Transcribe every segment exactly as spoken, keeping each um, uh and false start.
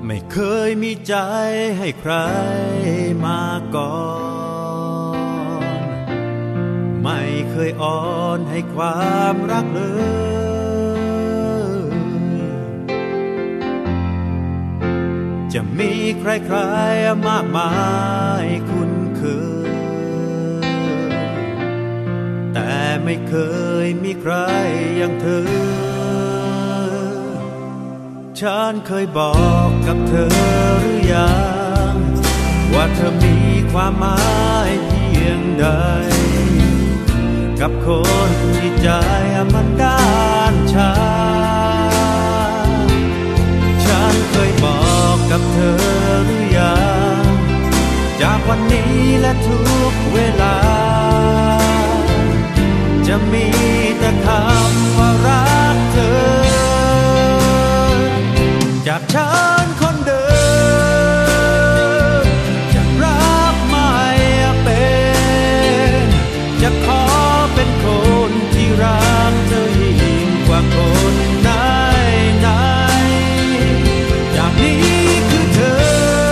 ไม่เคยมีใจให้ใครมาก่อนไม่เคยอ่อนให้ความรักเลยจะมีใครๆมากมายคุ้นเคยแต่ไม่เคยมีใครอย่างเธอฉันเคยบอกกับเธอหรือยังว่าเธอมีความหมายเพียงใดกับคนที่ใจมันด้านชาฉันเคยบอกกับเธอหรือยังจากวันนี้และทุกเวลาจะมีแต่คำว่ารักเธอจากฉันคนเดิมจะรักไม่เป็นจะขอเป็นคนที่รักเธอยิ่งกว่าคนไหนไหนจากนี้คือเธอ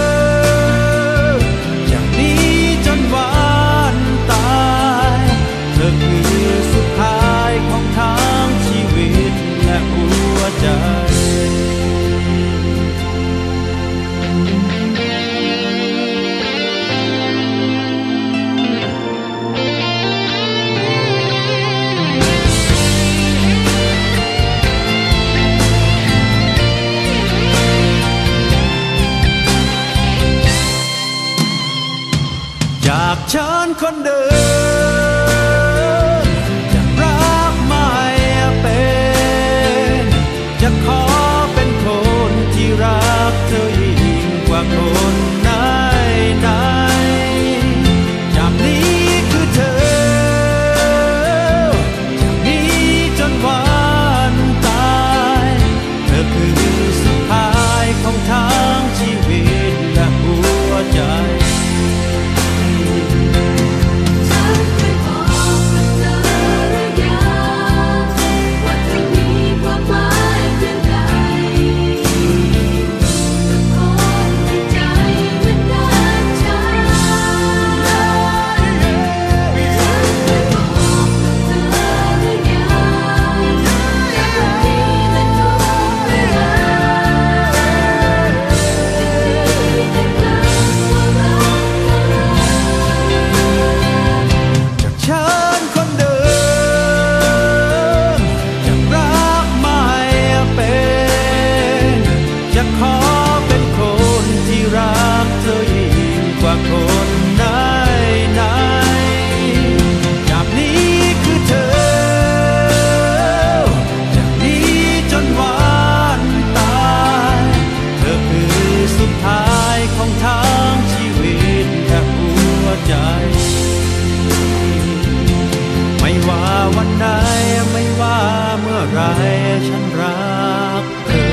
จากนี้จนวันตายเธอคือสุดท้ายของทั้งชีวิตและหัวใจจากฉันคนเดิมจะรักไม่เป็นจะขอเป็นคนที่รักเธอยิ่งกว่าคนไหนไหนจากนี้คือเธอจากนี้จนวันตายเธอคือสุดท้ายของทั้งชีวิตและหัวใจคนไหนไหนจากนี้คือเธอจากนี้จนวันตายเธอคือสุดท้ายของทั้งชีวิตและหัวใจไม่ว่าวันใดไม่ว่าเมื่อไรฉันรักเธอ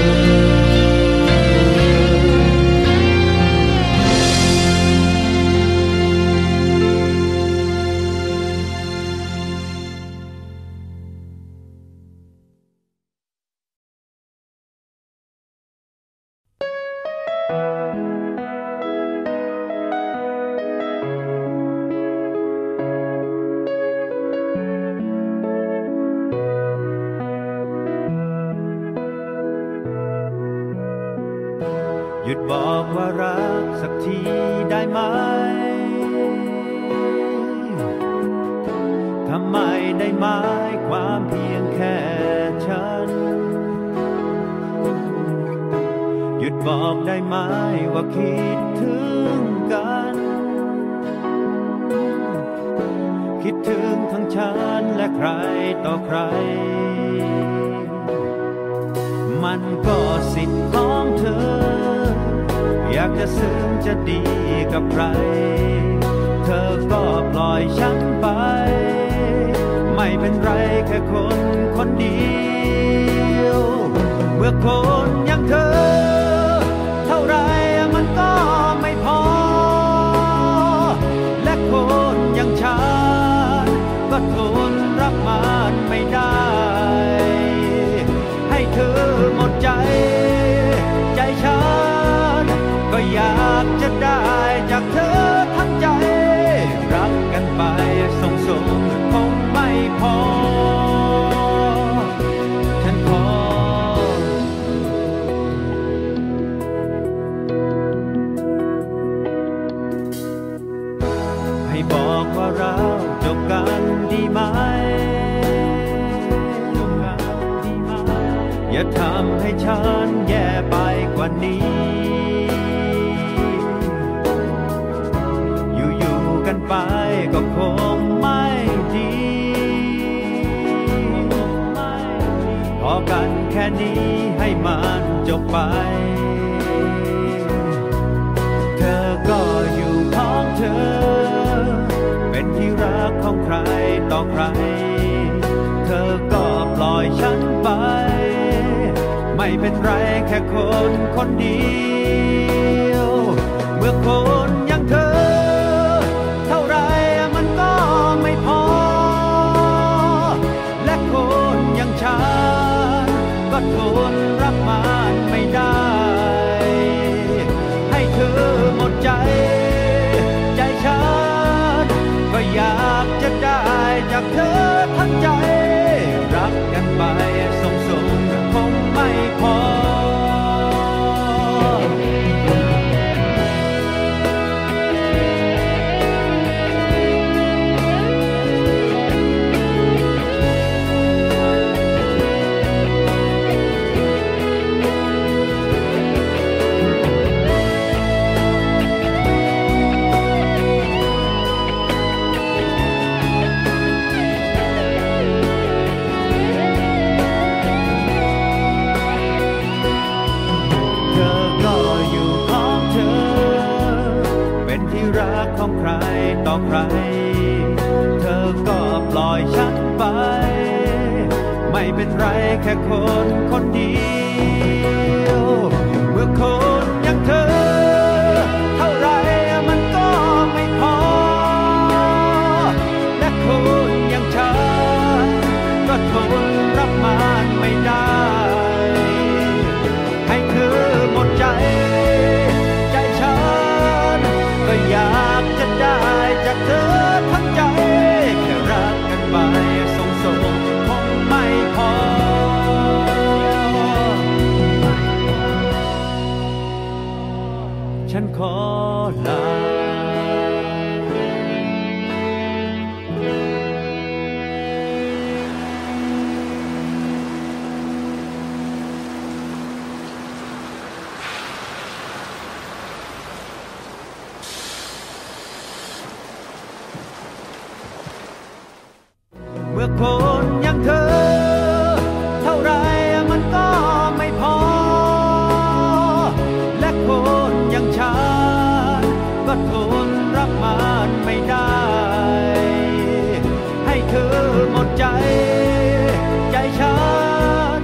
หยุดบอกว่ารักสักทีได้ไหมทำไมได้หมายความเพียงแค่ฉันหยุดบอกได้ไหมว่าคิดถึงกันคิดถึงทั้งฉันและใครต่อใครมันก็สิทธิ์ของเธออยากจะซึ้งจะดีกับใครเธอก็ปล่อยฉันไปไม่เป็นไรแค่คนคนเดียวเมื่อคนอย่างเธอเท่าไรมันก็ไม่พอและคนอย่างฉันก็ทนรับมันไม่ได้ให้เธอหมดใจใจฉันไปกว่านี้อยู่ๆกันไปก็คงไม่ดีพอกันแค่นี้ให้มันจบไปเธอก็อยู่ของเธอเป็นที่รักของใครต่อใครเธอก็ปล่อยฉันไปไม่เป็นไรแค่คนคนเดียวเมื่อคนอย่างเธอเท่าไรมันก็ไม่พอและคนอย่างฉันก็ทนรับมันไม่ได้ให้เธอหมดใจใจฉันก็อยากจะได้จากเธอทั้งใจรักกันไปส่งส่งคงไม่พอของใครต่อใครเธอก็ปล่อยฉันไปไม่เป็นไรแค่คนคนเดียวเมื่อคนอย่างเธอเท่าไรมันก็ไม่พอและคนอย่างฉันก็ทนรับมันไม่ได้ให้เธอหมดใจใจฉันก็อยากจะได้จากเธอทั้งใจแค่รักกันไปส่งส่งคงไม่พอฉันขอลาเมื่อคนอย่างเธอเท่าไรมันก็ไม่พอและคนอย่างฉันก็ทนรับมันไม่ได้ให้เธอหมดใจใจฉัน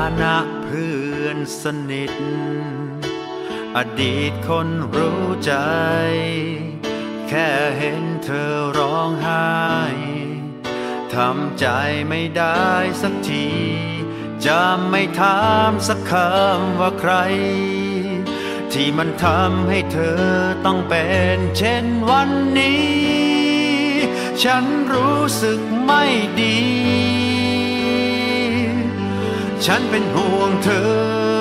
นะเพื่อนสนิทอดีตคนรู้ใจแค่เห็นเธอร้องไห้ทำใจไม่ได้สักทีจะไม่ถามสักคำว่าใครที่มันทำให้เธอต้องเป็นเช่นวันนี้ฉันรู้สึกไม่ดีฉันเป็นห่วงเธอ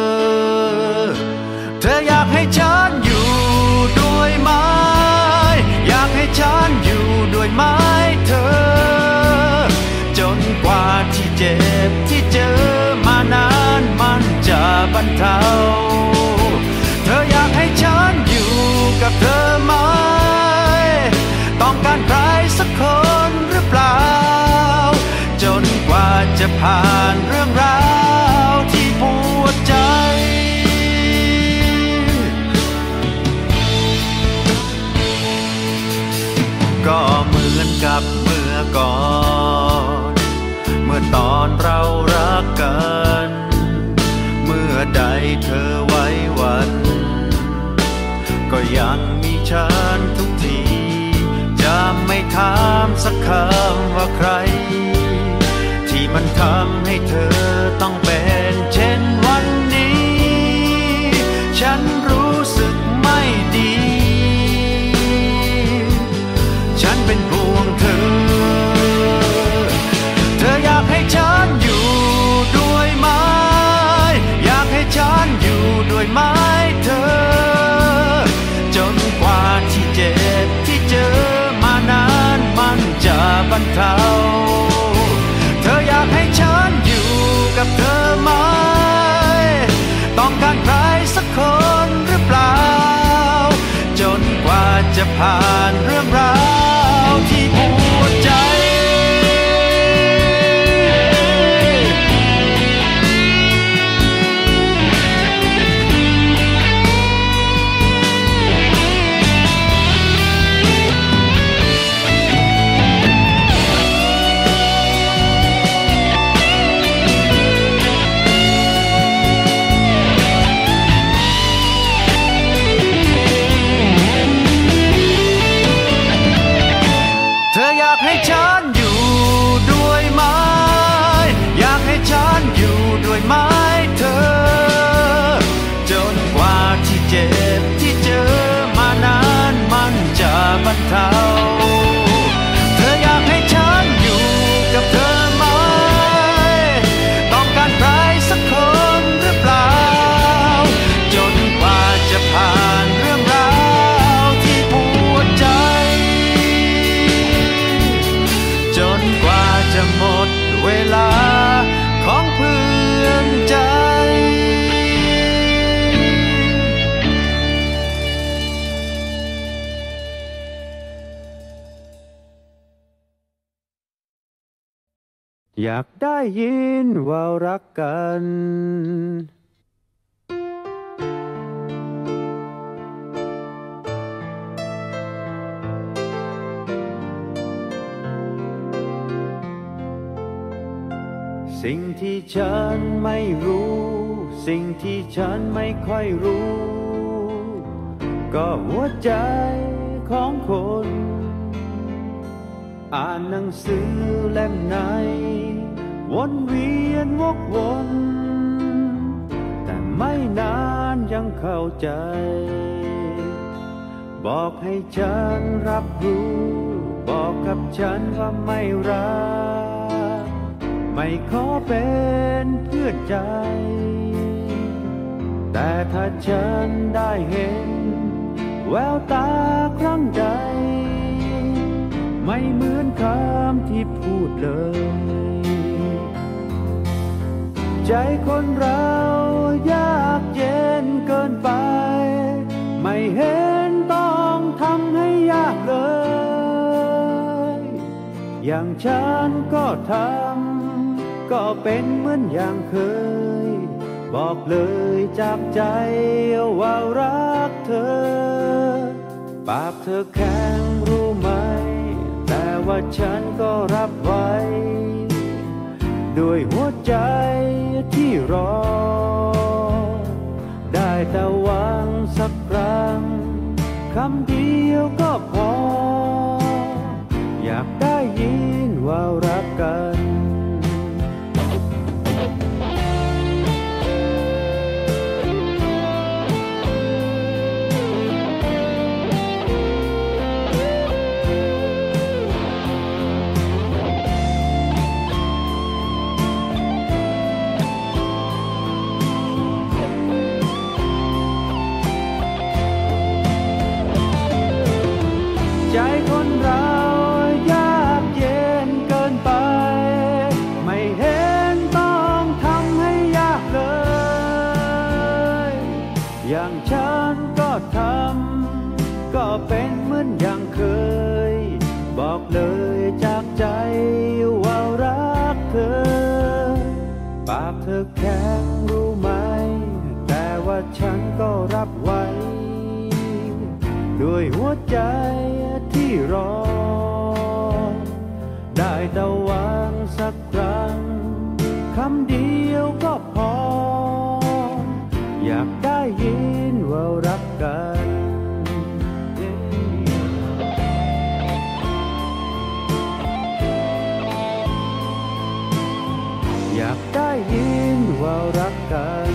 เธออยากให้ฉันอยู่ด้วยไหมอยากให้ฉันอยู่ด้วยไหมเธอจนกว่าที่เจ็บที่เจอมานานมันจะบรรเทาเธออยากให้ฉันอยู่กับเธอไหมต้องการใครสักคนหรือเปล่าจนกว่าจะผ่านเรื่องราวที่ปวดใจก็เหมือนกับเมื่อก่อนเมื่อตอนเรารักกันเมื่อใดเธอไว้วันก็ยังมีฉันทุกทีจะไม่ถามสักคำว่าใครที่มันทำให้เธอต้องเป็นเช่นวันนี้ฉันรู้สึกไม่ดีฉันเป็นห่วงเธอเธออยากให้ฉันอยู่ด้วยไหมอยากให้ฉันอยู่ด้วยไหมเธอจนกว่าที่เจ็บที่เจอมานานมันจะบรรเทาเธออยากให้ฉันอยู่กับเธอไหมต้องการใครสักคนหรือเปล่าจนกว่าจะผ่านเรื่องราวที่ปวดใจให้ฉันอยู่ด้วยไหมอยากให้ฉันอยู่ด้วยไหมเธอจนกว่าที่เจ็บที่เจอมานานมันจะบรรเทาเธออยากให้ฉันอยู่กับเธอไหมต้องการใครสักคนหรือเปล่าจนกว่าจะผ่านเรื่องราวที่ปวดใจจนกว่าจะหมดเวลาของเพื่อนใจอยากได้ยินว่ารักกันสิ่งที่ฉันไม่รู้สิ่งที่ฉันไม่ค่อยรู้ก็หัวใจของคนอ่านหนังสือเล่มไหนวนเวียนวกวนแต่ไม่นานยังเข้าใจบอกให้ฉันรับรู้บอกกับฉันว่าไม่รักไม่ขอเป็นเพื่อนใจแต่ถ้าฉันได้เห็นแววตาครั้งใดไม่เหมือนคำที่พูดเลยใจคนเรายากเย็นเกินไปไม่เห็นต้องทำให้ยากเลยอย่างฉันก็ทำก็เป็นเหมือนอย่างเคยบอกเลยจากใจว่ารักเธอปากเธอแข็งรู้ไหมแต่ว่าฉันก็รับไว้ด้วยหัวใจที่รรอได้แต่หวังสักครั้งคำเดียวก็พออยากได้ยินว่ารักกันใจคนเรายากเย็นเกินไปไม่เห็นต้องทำให้ยากเลยอย่างฉันก็ทำก็เป็นเหมือนอย่างเคยบอกเลยจากใจว่ารักเธอปากเธอแข็งรู้ไหมแต่ว่าฉันก็รับไว้ด้วยหัวใจที่รอได้แต่หวังสักครั้งคำเดียวก็พออยากได้ยินว่ารักกันอยากได้ยินว่ารักกัน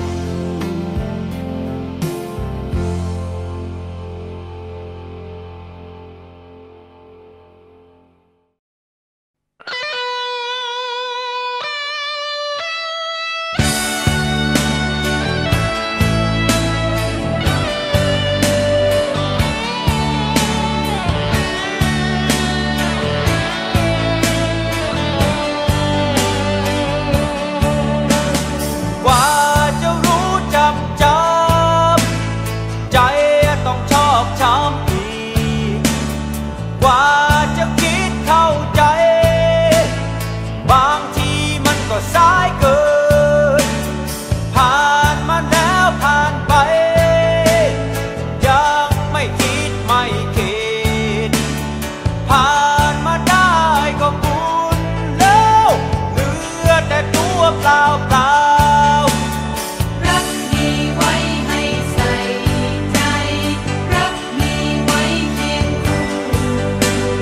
เ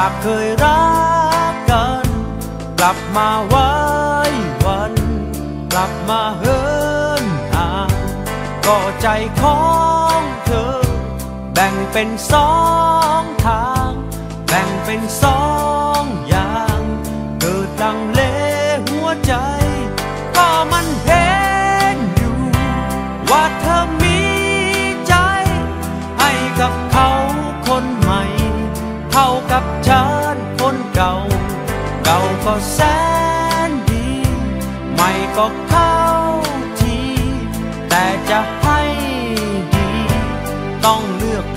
ากเคยรักกันกลับมาไว้วันกลับมาเหินห่างก็ใจของเธอแบ่งเป็นสองทางแบ่งเป็นสองอย่างเกิดลังเลหัวใจก็มันเห็นอยู่ว่าเธอมีใจให้กับเขาคนใหม่เท่ากับฉันคนเก่าเก่าก็แสนดีใหม่ก็เข้าทีแต่จะให้ดีต้องเลือกไป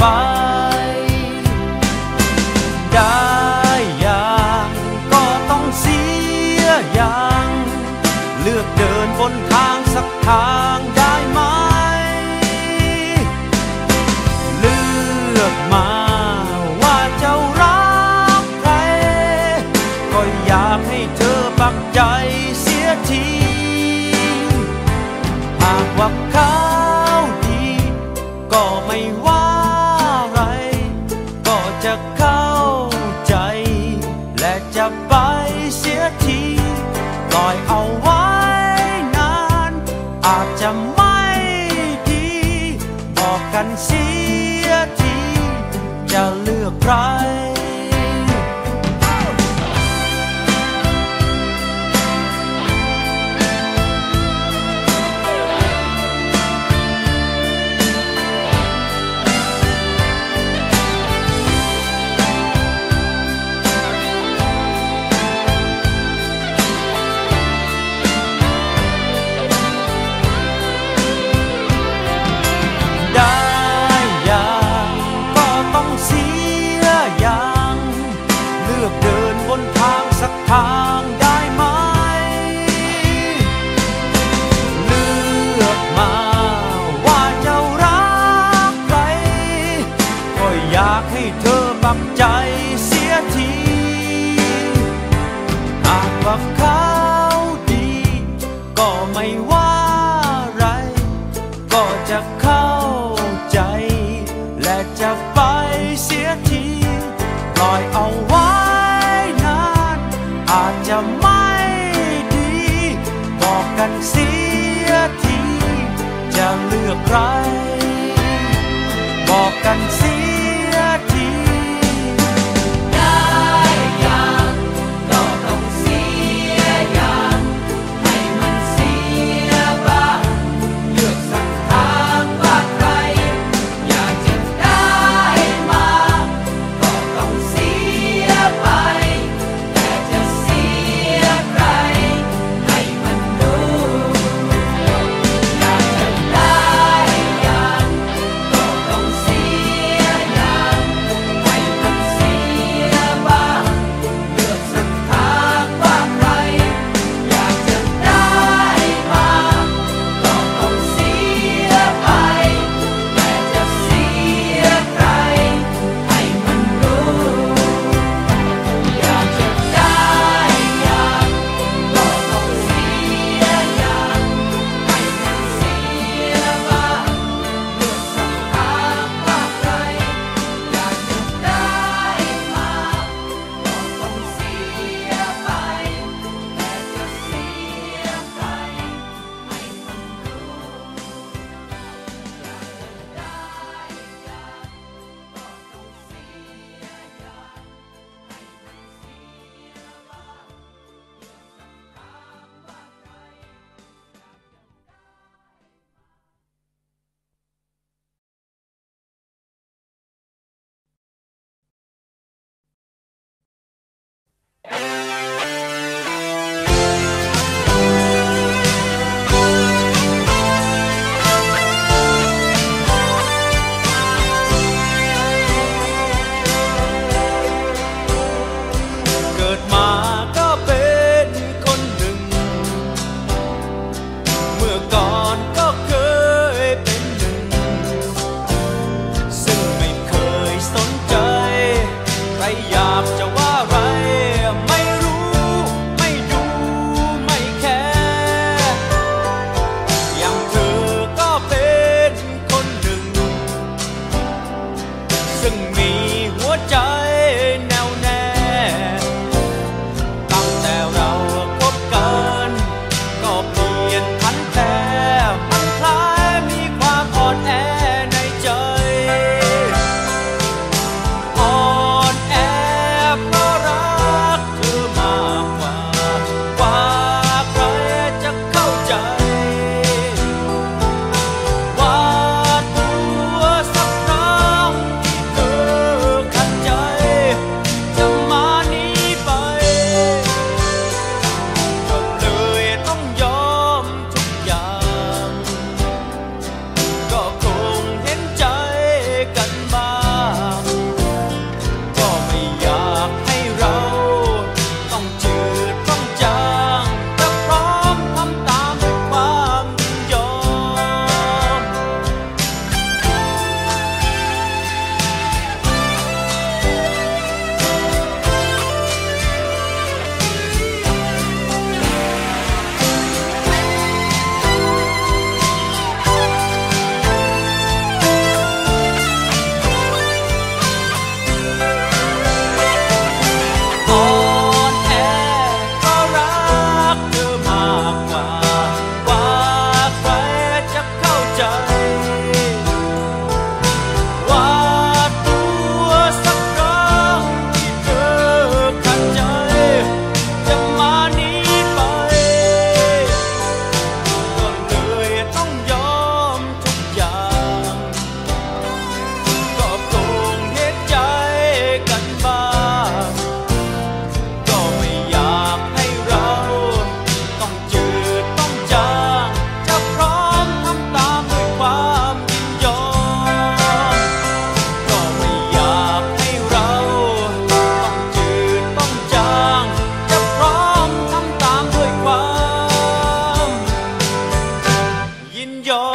ได้อย่างก็ต้องเสียอย่างเลือกเดินบนทางสักทางได้ไหมเลือกมาว่าเจ้ารักใครก็อยากให้เธอปักใจเสียทีหากว่าเขาดีก็ไม่ว่าอะไรก็จะเข้าใจและจะไปเสียทีปล่อยเอาไว้นานอาจจะไม่ดีบอกกันเสียทีจะเลือกใครสักทางได้ไหมเลือกมาว่าเจ้ารักใครก็อยากให้เธอปักใจเสียทีหากว่าเขาดีก็ไม่ว่าไรก็จะเข้าใจและจะไปเสียทีปล่อยเอาไว้อาจจะไม่ดีบอกกันเสียทีจะเลือกใครบอกกันเสียทีได้อย่างก็ต้องเสียอย่างให้มันเสียบ้างเลือกสักทางว่าใครอยากจะได้มาก็ต้องเสียไปอย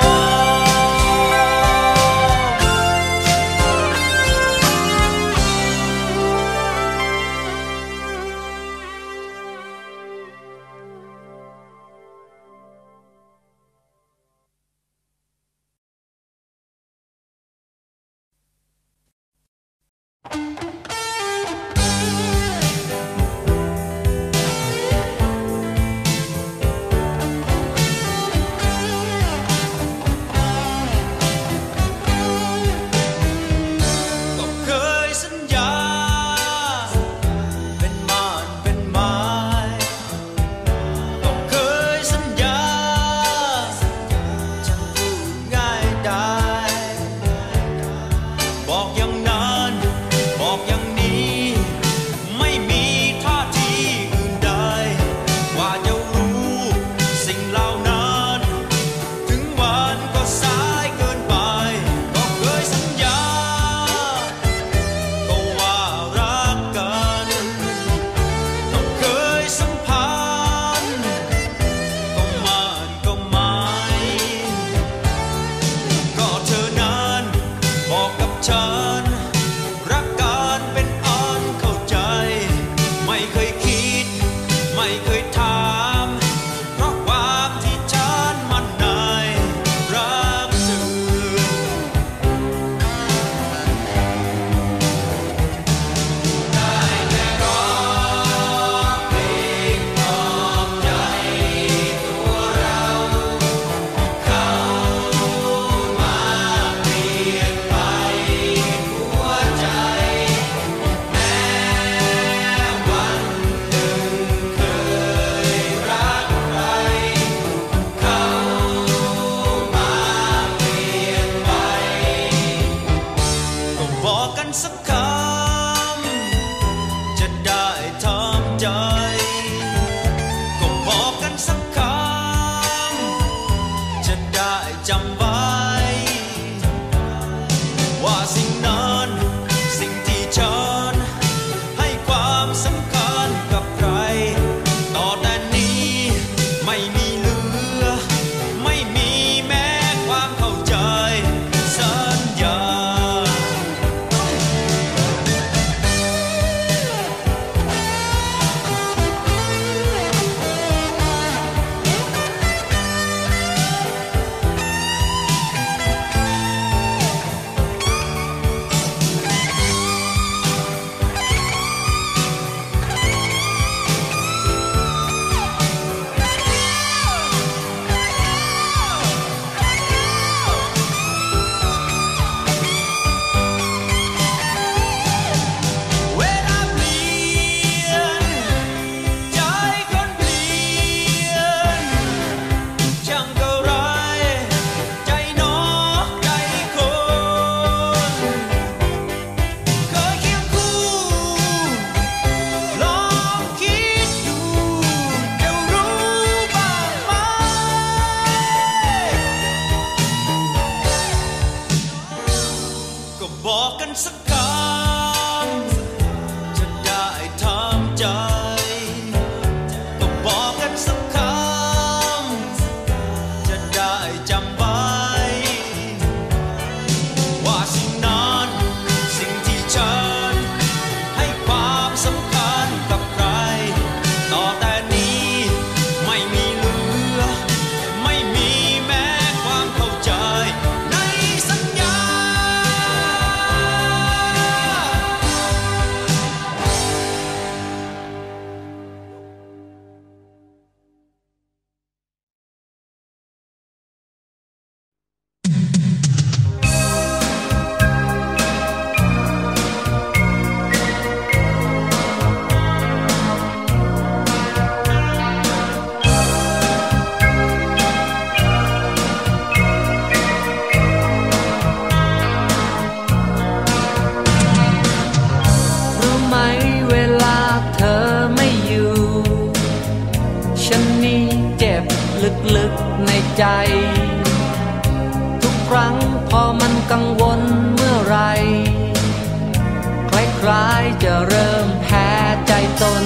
ใจทุกครั้งพอมันกังวลเมื่อไรคล้ายๆจะเริ่มแพ้ใจตน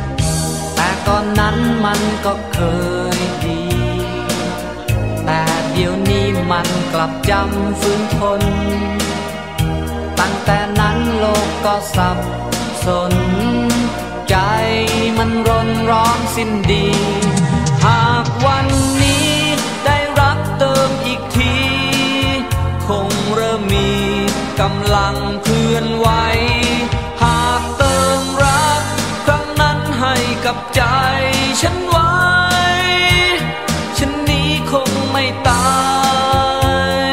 แต่ก่อนนั้นมันก็เคยดีแต่เดี๋ยวนี้มันกลับจำฝืนทนตั้งแต่นั้นโลกก็สับสนใจมันรนร้อนสิ้นดีหากวันนี้ได้รักเติมอีกทีคงเริ่มมีกำลังเคลื่อนไหวหากเติมรักครั้งนั้นให้กับใจฉันไว้ฉันนี้คงไม่ตาย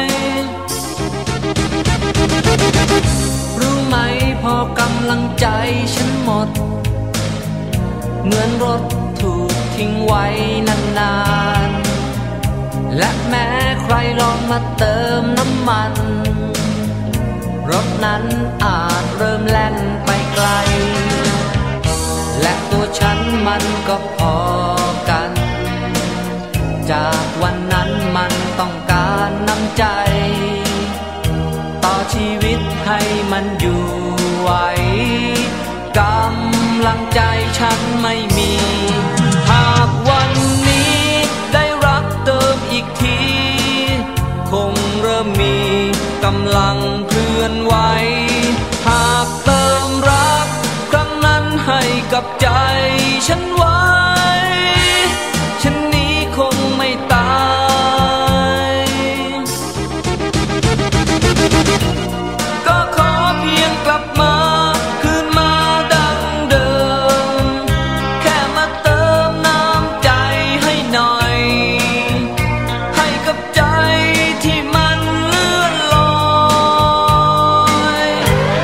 รู้ไหมพอกำลังใจฉันหมดเหมือนรถถูกทิ้งไว้นานๆและแม้ใครลองมาเติมน้ำมันรถนั้นอาจเริ่มแล่นไปไกลและตัวฉันมันก็พอกันจากวันนั้นมันต้องการน้ำใจต่อชีวิตให้มันอยู่ไหวกำลังใจฉันไม่มีหากวันนี้ได้รักเติมอีกทีคงเริ่มมีกำลังเคลื่อนไหวหากเติมรักครั้งนั้นให้กับใจฉันไว้ฉันนี้คงไม่ตายก็ขอเพียงกลับมาคืนมาดังเดิมแค่มาเติมน้ำใจให้หน่อยให้กับใจที่มันเลื่อนลอย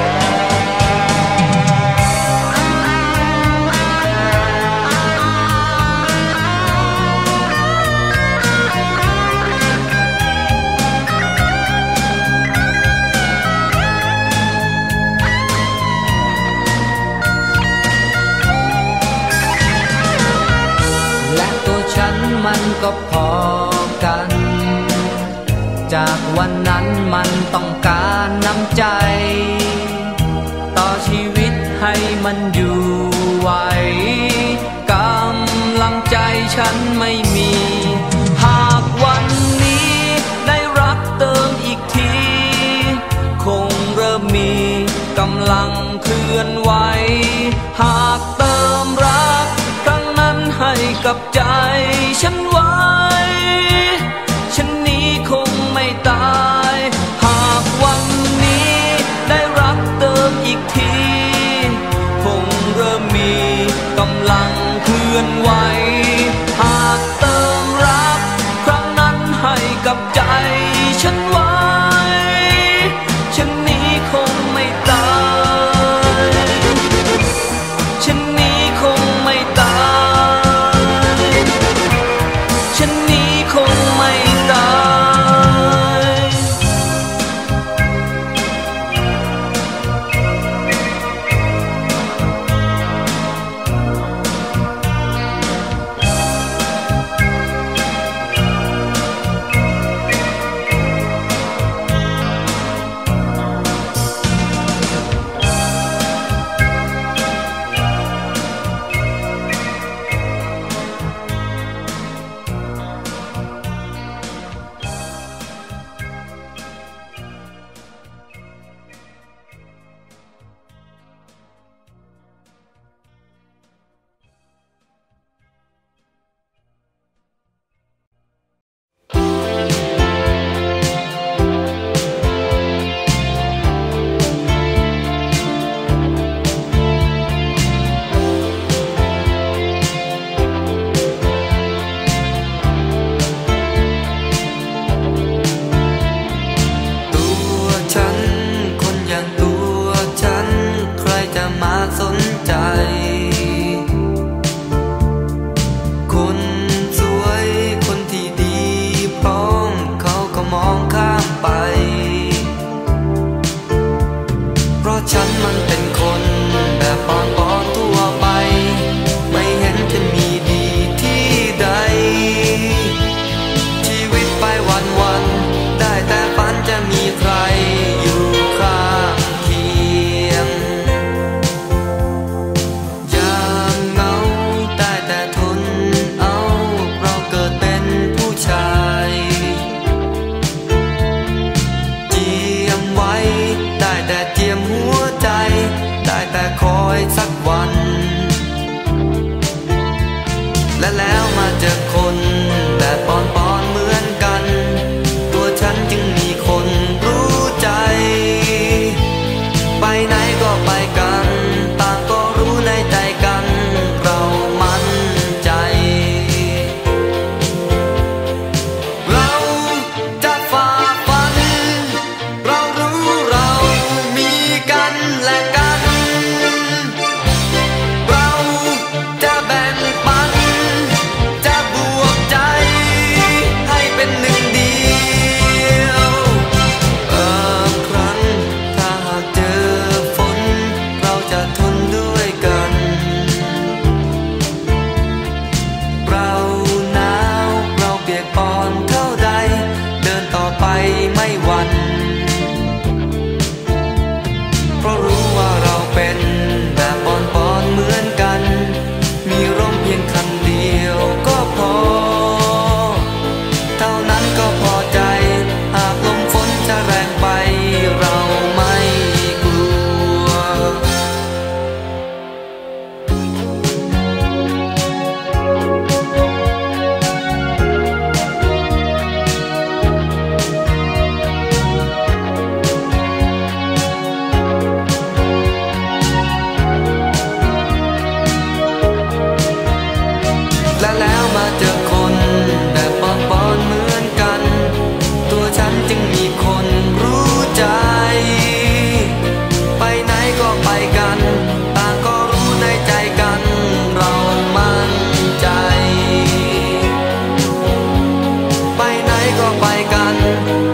และตัวฉันมันก็พอกันจากวันนั้นมันต้องการน้ำใจต่อชีวิตให้มันอยู่ไหวกำลังใจฉันไม่มีหากวันนี้ได้รักเติมอีกทีคงเริ่มมีกำลังเคลื่อนไหวหากเติมรักครั้งนั้นให้กับใจฉันไว้ฉันนี้คงไม่ตายหากวันนี้ได้รักเติมอีกทีคงเริ่มมีกำลังเคลื่อนไหวหากเติมรักครั้งนั้นให้กับใจฉันไว้ฉันนี้คงไม่ตายฉันนี้คงไม่ตายฉันนี้คงไม่ตายเ